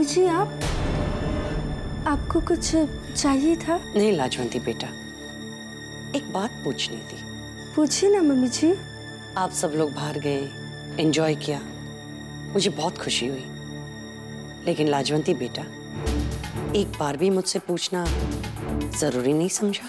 जी आपको कुछ चाहिए था? नहीं लाजवंती बेटा, एक बात पूछनी थी। पूछिए ना मम्मी जी। आप सब लोग बाहर गए, एंजॉय किया, मुझे बहुत खुशी हुई। लेकिन लाजवंती बेटा, एक बार भी मुझसे पूछना जरूरी नहीं समझा?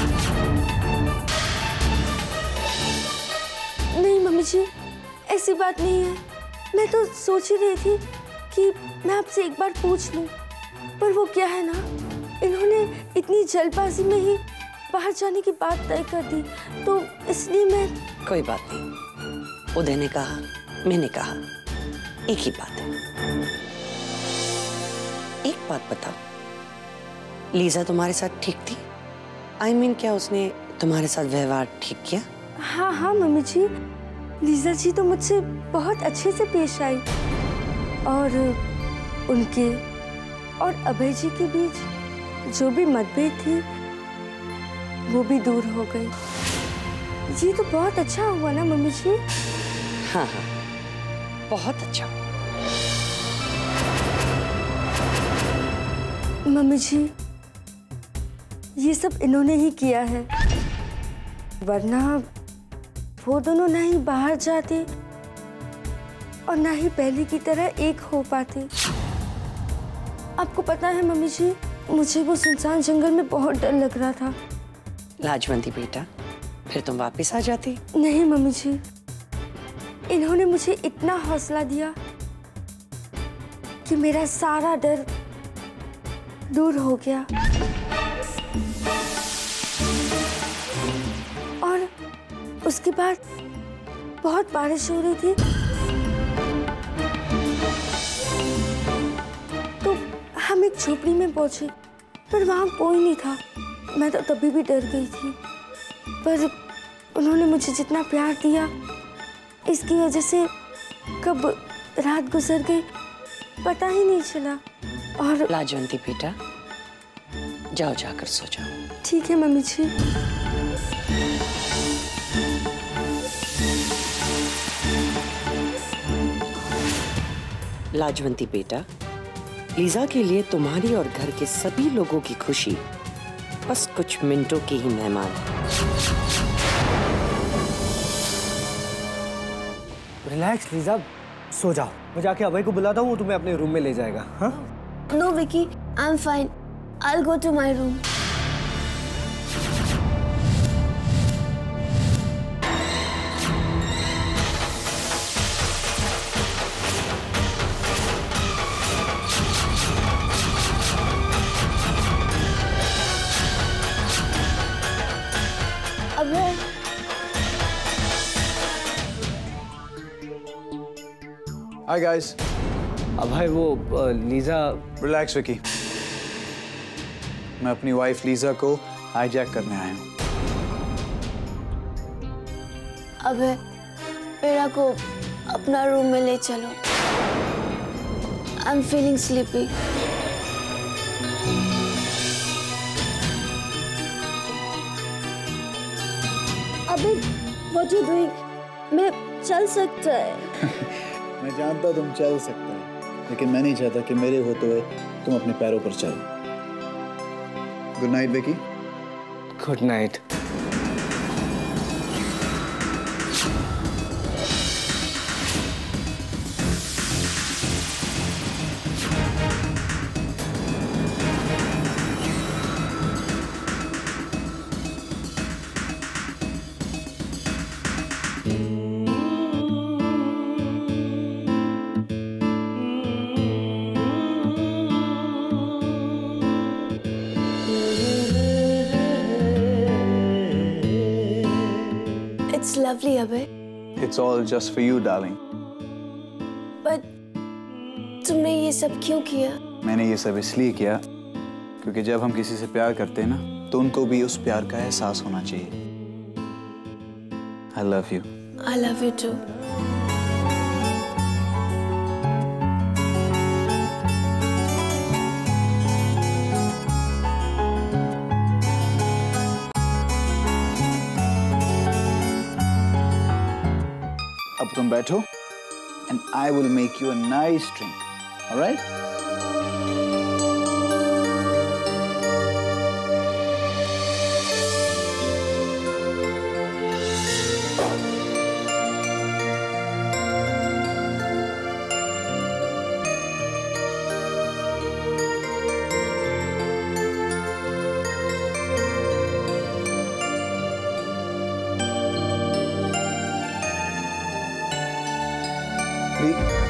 नहीं मम्मी जी, ऐसी बात नहीं है। मैं तो सोच ही रही थी कि मैं आपसे एक बार पूछ लूं, पर वो क्या है ना, इन्होंने इतनी जल्दबाजी में ही बाहर जाने की बात तय कर दी, तो इसलिए मैं। कोई बात नहीं, उदय ने कहा, मैंने कहा, एक ही बात है। एक बात बताओ, लीजा तुम्हारे साथ ठीक थी? I mean, क्या उसने तुम्हारे साथ व्यवहार ठीक किया? हाँ मम्मी जी, लीजा जी तो मुझसे बहुत अच्छे से पेश आई, और उनके और अभय जी के बीच जो भी मतभेद थी वो भी दूर हो गई। जी तो बहुत अच्छा हुआ ना मम्मी जी? हाँ, बहुत अच्छा। मम्मी जी, ये सब इन्होंने ही किया है, वरना वो दोनों ना ही बाहर जाते और ना ही पहले की तरह एक हो पाते। आपको पता है मम्मी जी, मुझे वो सुनसान जंगल में बहुत डर लग रहा था। लाजवंती बेटा, फिर तुम वापस आ जाती। नहीं मम्मी जी, इन्होंने मुझे इतना हौसला दिया कि मेरा सारा डर दूर हो गया। और उसके बाद बहुत बारिश हो रही थी, तो हम एक झोपड़ी में पहुंचे, पर वहां कोई नहीं था। मैं तो तभी भी डर गई थी, पर उन्होंने मुझे जितना प्यार दिया, इसकी वजह से कब रात गुजर गई पता ही नहीं चला। और लाजवंती बेटा, जाओ जाकर सो जाओ। ठीक है मम्मी जी। लाजवंती बेटा, लीजा के लिए तुम्हारी और घर के सभी लोगों की खुशी बस कुछ मिनटों की ही मेहमान है। रिलैक्स लीजा, सो जाओ। मैं जाके अभय को बुलाता हूँ, वो तुम्हें अपने रूम में ले जाएगा। हाँ? No Vicky, I'm fine. I'll go to my room. Abhay, Hi guys. अभय, वो लीजा। रिलैक्स विकी, मैं अपनी वाइफ लीजा को हाईजैक करने आया हूँ। अभय, मेरा को अपना रूम में ले चलो। I'm feeling sleepy. अबे, what you doing? मैं चल सकता है। मैं जानता तुम चल सकते हो, लेकिन मैं नहीं चाहता कि मेरे होते हुए तुम अपने पैरों पर चलो। Good night Vicky. Good night. It's lovely, अबे। It's all just for you, darling. But तुमने ये सब क्यों किया? मैंने ये सब इसलिए किया क्योंकि जब हम किसी से प्यार करते हैं ना, तो उनको भी उस प्यार का एहसास होना चाहिए। I love you. I love you too. अब तुम बैठो and I will make you a nice drink. All right? सखी।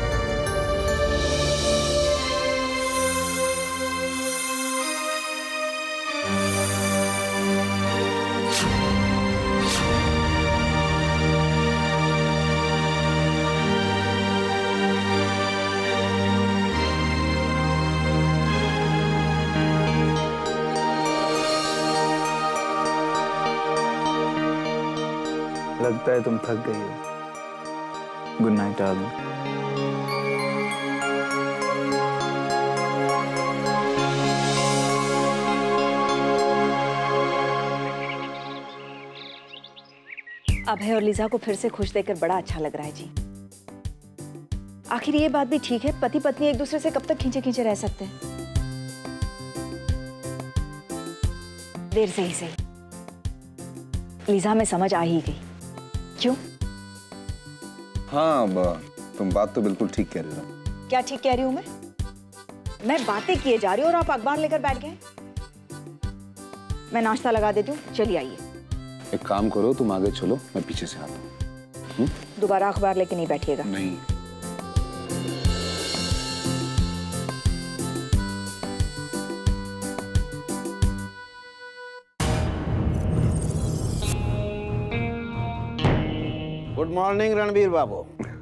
लगता है तुम थक गई हो। Good night darling. अभय और लीजा को फिर से खुश देखकर बड़ा अच्छा लग रहा है जी। आखिर ये बात भी ठीक है, पति पत्नी एक दूसरे से कब तक खींचे खींचे रह सकते हैं। देर से ही सही, लीजा में समझ आ ही गई। क्यों? हाँ तुम बात तो बिल्कुल ठीक कह रही हो। क्या ठीक कह रही हूं मैं बातें किए जा रही हूँ और आप अखबार लेकर बैठ गए। मैं नाश्ता लगा देती हूँ, चलिए आइए। एक काम करो, तुम आगे चलो, मैं पीछे से आता हूँ। दोबारा अखबार लेके नहीं बैठिएगा। नहीं। गुड मॉर्निंग रणबीर बाबू।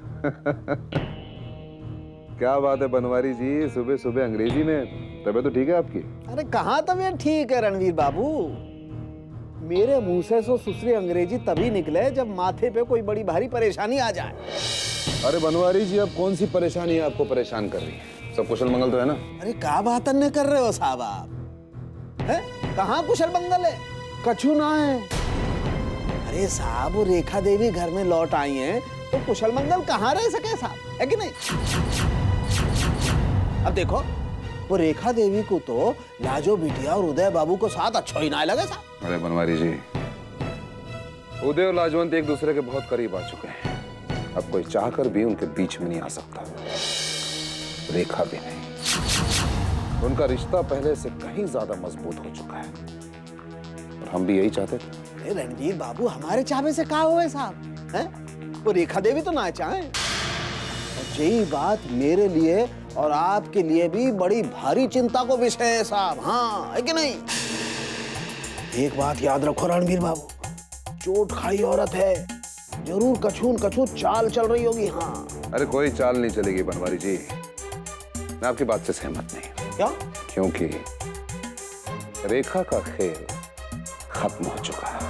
क्या बात है बनवारी जी, सुबह सुबह अंग्रेजी में। तबीयत तो ठीक है आपकी? अरे कहाँ तबीयत ठीक है रणबीर बाबू, मेरे मुंह से तो सुसरी अंग्रेजी तभी निकले जब माथे पे कोई बड़ी भारी परेशानी आ जाए। अरे बनवारी जी, अब कौन सी परेशानी आपको परेशान कर रही है? सब कुशल मंगल तो है ना? अरे क्या बात अन्य कर रहे हो साहब आप? हैं? कहाँ कुशल मंगल है? कछु ना है। अरे साहब, रेखा देवी घर में लौट आई हैं तो कुशल मंगल कहाँ रह सके साहब, है कि नहीं? अब देखो, वो रेखा देवी को तो लाजो बिटिया और उदय बाबू को साथ अच्छा ही ना लगे साहब। अरे बनवारी जी, उदय और लाजवंत एक दूसरे के बहुत करीब आ चुके हैं। अब कोई चाहकर भी उनके बीच में नहीं आ सकता, रेखा भी नहीं। उनका रिश्ता पहले से कहीं ज्यादा मजबूत हो चुका है और हम भी यही चाहते थे। रणजीत बाबू, हमारे चाहने से क्या हुए साहब? हैं? वो रेखा देवी तो ना चाहें। और यही बात मेरे लिए और आपके लिए भी बड़ी भारी चिंता को विषय है साहब। हाँ, है कि नहीं? एक बात याद रखो रणबीर बाबू, चोट खाई औरत है, जरूर कछून कछून चाल चल रही होगी। हाँ। अरे कोई चाल नहीं चलेगी बनवारी जी, मैं आपकी बात से सहमत नहीं। क्या? क्योंकि रेखा का खेल खत्म हो चुका है।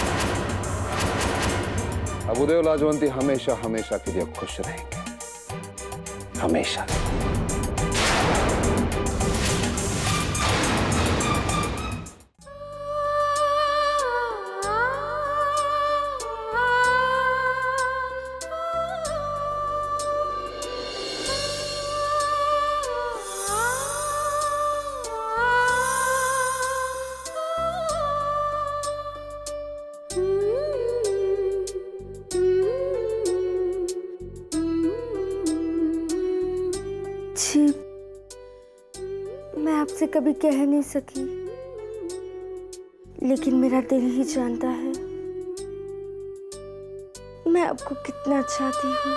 अब उदय और लाजवंती हमेशा हमेशा के लिए खुश रहेंगे, हमेशा। जी, मैं आपसे कभी कह नहीं सकी, लेकिन मेरा दिल ही जानता है मैं आपको कितना चाहती हूँ।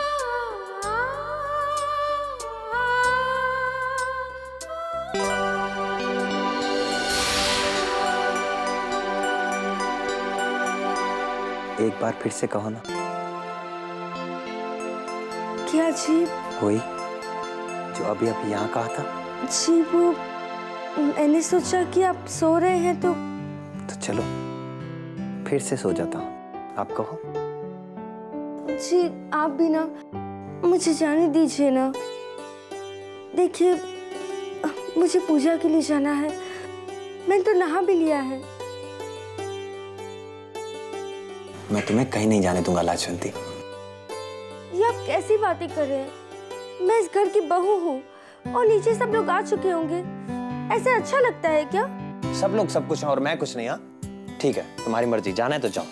एक बार फिर से कहो ना। क्या जी? वही जो अभी अभी यहाँ कहा था। जी, वो मैंने सोचा कि आप सो रहे हैं तो चलो फिर से सो जाता हूँ, आप कहो। जी, आप भी ना मुझे जाने दीजिए ना। देखिए, मुझे पूजा के लिए जाना है, मैंने तो नहा भी लिया है। मैं तुम्हें कहीं नहीं जाने दूंगा लाजवंती। ये आप कैसी बातें कर रहे हैं? मैं इस घर की बहू हूँ और नीचे सब लोग आ चुके होंगे, ऐसे अच्छा लगता है क्या? सब लोग सब कुछ हैं और मैं कुछ नहीं। हाँ ठीक है, तुम्हारी मर्जी, जाना है तो जाओ।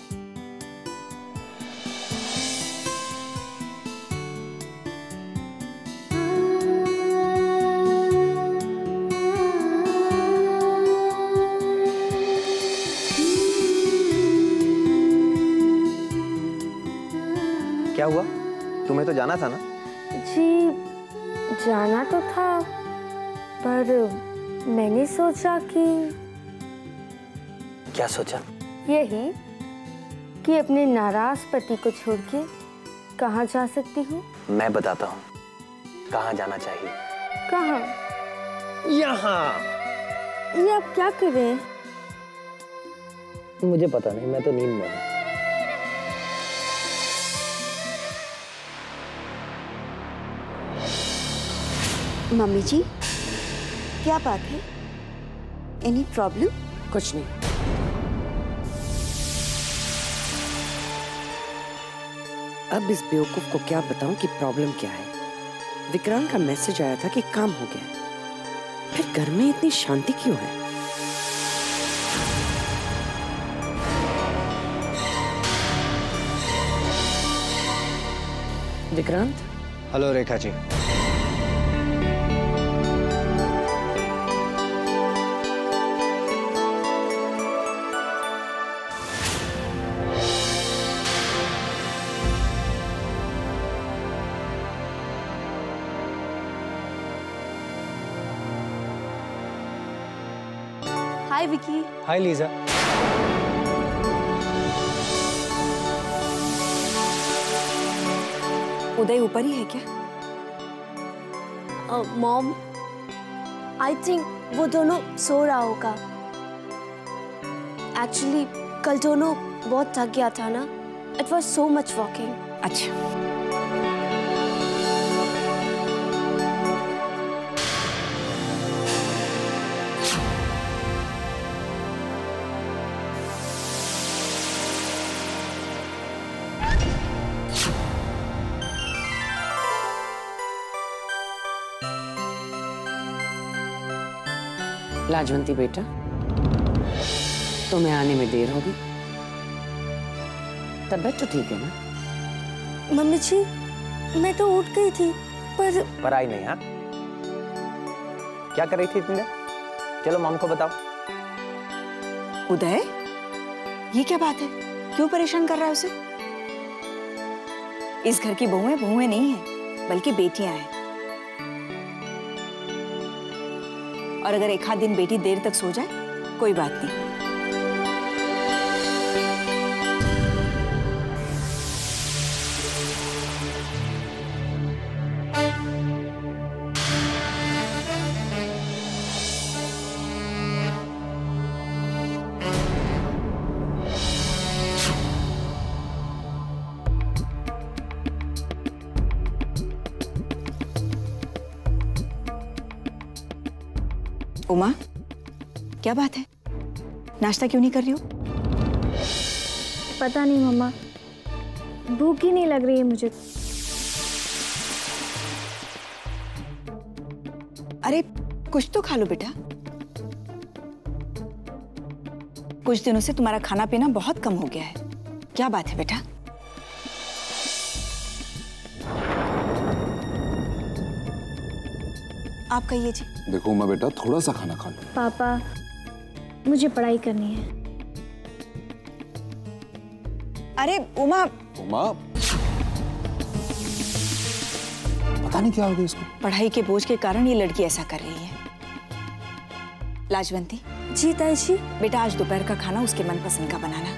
क्या हुआ? तुम्हें तो जाना था ना? जी जाना तो था, पर मैंने सोचा कि क्या सोचा? यही कि अपने नाराज पति को छोड़ के कहाँ जा सकती हूँ। मैं बताता हूँ कहाँ जाना चाहिए। कहाँ? यहाँ। ये आप क्या कर रहे हैं? मुझे पता नहीं, मैं तो नींद में हूँ। मम्मी जी, क्या बात है? Any problem? कुछ नहीं। अब इस बेवकूफ को क्या बताऊं कि प्रॉब्लम क्या है। विक्रांत का मैसेज आया था कि काम हो गया, फिर घर में इतनी शांति क्यों है? Vikrant. Hello Rekha ji. Hi Vicky. Hi Lisa. Uday ऊपर ही है क्या? मॉम, आई थिंक वो दोनों सो रहा होगा। एक्चुअली कल दोनों बहुत थक गया था ना। It was so much walking. अच्छा, लाजवंती बेटा, तुम्हें आने में देर होगी। तबीयत तो ठीक है ना? मम्मी जी, मैं तो उठ गई थी, पर आई नहीं। हाँ, क्या कर रही थी तुमने? चलो मॉम को बताओ। उदय, ये क्या बात है? क्यों परेशान कर रहा है उसे? इस घर की बहुएं बहुएं नहीं है, बल्कि बेटियां हैं। और अगर एक आध दिन बेटी देर तक सो जाए, कोई बात नहीं। उमा, क्या बात है? नाश्ता क्यों नहीं कर रही हो? पता नहीं मम्मा, भूख ही नहीं लग रही है मुझे। अरे कुछ तो खा लो बेटा। कुछ दिनों से तुम्हारा खाना पीना बहुत कम हो गया है। क्या बात है बेटा? आप कहिए जी। देखो मैं बेटा, थोड़ा सा खाना खा लो। पापा, मुझे पढ़ाई करनी है। अरे उमा। उमा, पता नहीं क्या हो गया इसको। पढ़ाई के बोझ के कारण ये लड़की ऐसा कर रही है। लाजवंती। जी ताई जी। बेटा, आज दोपहर का खाना उसके मनपसंद का बनाना।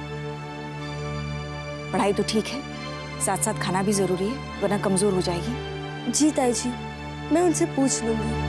पढ़ाई तो ठीक है, साथ साथ खाना भी जरूरी है, वरना कमजोर हो जाएगी। जी ताई जी, मैं उनसे पूछ लूंगी।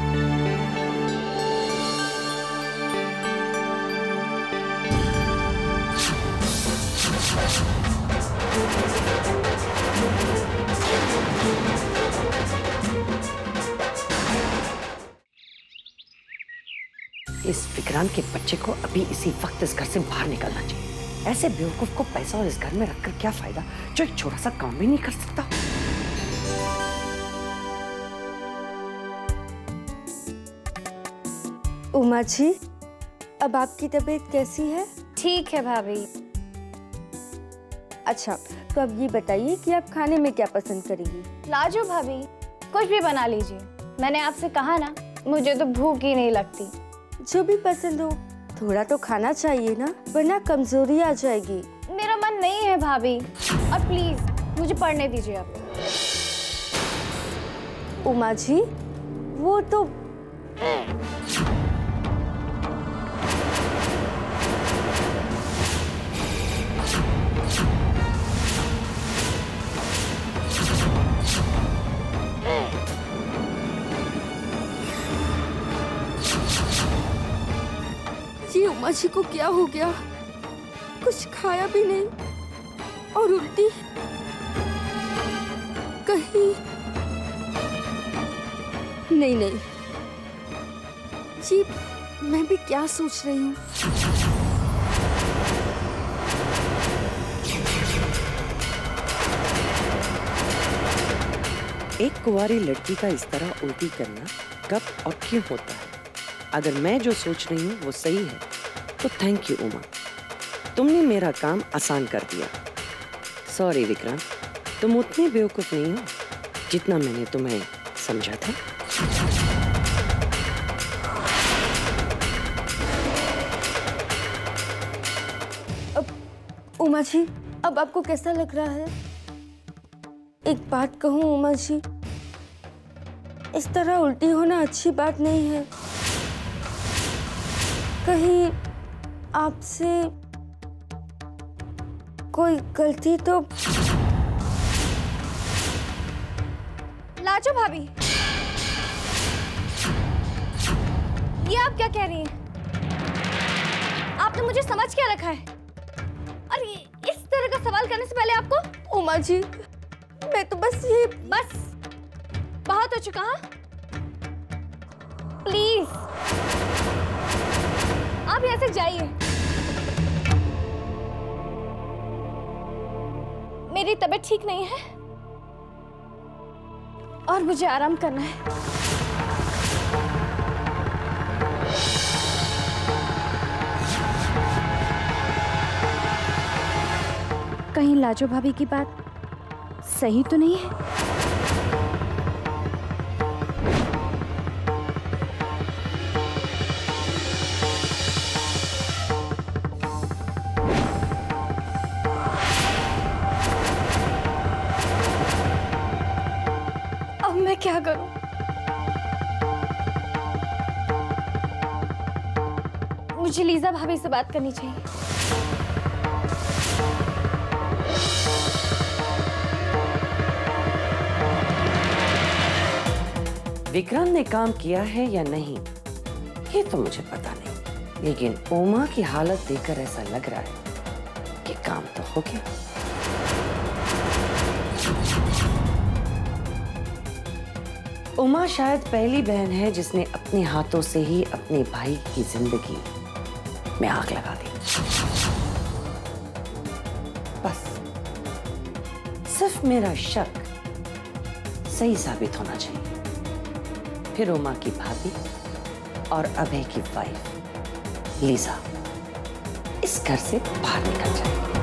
इस विक्रांत के बच्चे को अभी इसी वक्त इस घर से बाहर निकलना चाहिए। ऐसे बेवकूफ को पैसा और इस घर में रखकर क्या फायदा, जो एक छोटा सा काम भी नहीं कर सकता। उमा जी, अब आपकी तबीयत कैसी है? ठीक है भाभी। अच्छा, तो अब ये बताइए कि आप खाने में क्या पसंद करेंगी? लाजो भाभी, कुछ भी बना लीजिए। मैंने आपसे कहा ना, मुझे तो भूख ही नहीं लगती। जो भी पसंद हो, थोड़ा तो खाना चाहिए ना, वरना कमजोरी आ जाएगी। मेरा मन नहीं है भाभी, और प्लीज मुझे पढ़ने दीजिए आप। उमा जी, वो तो जी, उमा जी को क्या हो गया? कुछ खाया भी नहीं और उल्टी कहीं नहीं। नहीं जी, मैं भी क्या सोच रही हूँ। एक कुंवारी लड़की का इस तरह उल्टी करना कब और क्यों होता है? अगर मैं जो सोच रही हूँ वो सही है तो थैंक यू उमा, तुमने मेरा काम आसान कर दिया। सॉरी विक्रांत, तुम उतने बेवकूफ नहीं हो जितना मैंने तुम्हें समझा था। उमा जी, अब आपको कैसा लग रहा है? एक बात कहूँ उमा जी, इस तरह उल्टी होना अच्छी बात नहीं है। कहीं आपसे कोई गलती तो। लाजो भाभी, ये आप क्या कह रही हैं? आपने मुझे समझ क्या रखा है? और इस तरह का सवाल करने से पहले आपको। उमा जी, मैं तो बस ये। बस बहुत हो चुका। हाँ, प्लीज आप यहाँ से जाइए। मेरी तबीयत ठीक नहीं है और मुझे आराम करना है। कहीं लाजो भाभी की बात सही तो नहीं है? अब मैं क्या करूं? मुझे लीजा भाभी से बात करनी चाहिए। विक्रांत ने काम किया है या नहीं ये तो मुझे पता नहीं, लेकिन उमा की हालत देखकर ऐसा लग रहा है कि काम तो हो गया। उमा शायद पहली बहन है जिसने अपने हाथों से ही अपने भाई की जिंदगी में आग लगा दी। बस सिर्फ मेरा शक सही साबित होना चाहिए, फिर उमा की भाभी और अभय की वाइफ लीजा इस घर से बाहर निकल जाए।